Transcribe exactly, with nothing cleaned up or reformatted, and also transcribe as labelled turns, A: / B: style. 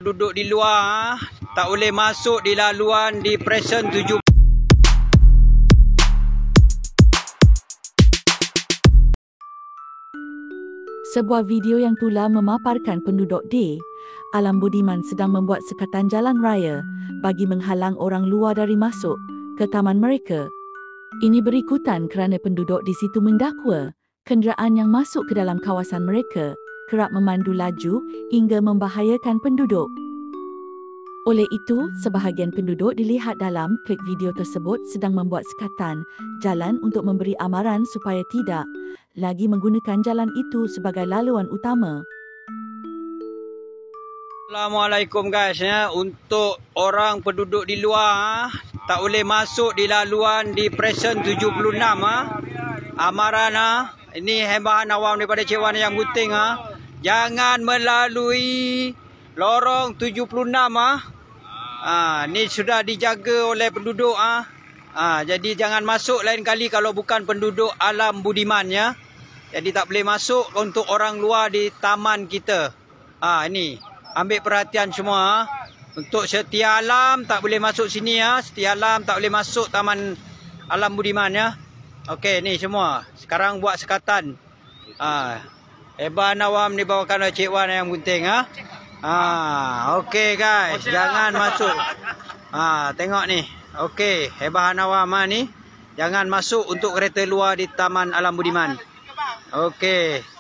A: Duduk di luar, tak boleh masuk di laluan di Presiden tujuh.
B: Sebuah video yang tular memaparkan penduduk di Alam Budiman sedang membuat sekatan jalan raya bagi menghalang orang luar dari masuk ke taman mereka. Ini berikutan kerana penduduk di situ mendakwa kenderaan yang masuk ke dalam kawasan mereka kerap memandu laju hingga membahayakan penduduk. Oleh itu, sebahagian penduduk dilihat dalam klip video tersebut sedang membuat sekatan jalan untuk memberi amaran supaya tidak lagi menggunakan jalan itu sebagai laluan utama.
A: Assalamualaikum guys ya. Untuk orang penduduk di luar tak boleh masuk di laluan di Presiden tujuh puluh enam ah. Amaran ah. Ini hembahan awam daripada Cik Wan yang Gunting ah. Jangan melalui lorong tujuh puluh enam ah. Ah, ni sudah dijaga oleh penduduk ah. Ah, jadi jangan masuk lain kali kalau bukan penduduk Alam Budiman ya. Jadi tak boleh masuk untuk orang luar di taman kita. Ah, ini ambil perhatian semua ah. Untuk Setia Alam tak boleh masuk sini ya. Setia Alam tak boleh masuk taman Alam Budiman ya. Okey, ni semua. Sekarang buat sekatan. Ah, Heban awam dibawakan oleh Cik Wan yang Gunting ah. Ah, okey guys, jangan masuk. Ah, tengok ni. Okey, hebahan awam ah ni. Jangan masuk untuk kereta luar di Taman Alam Budiman. Okey.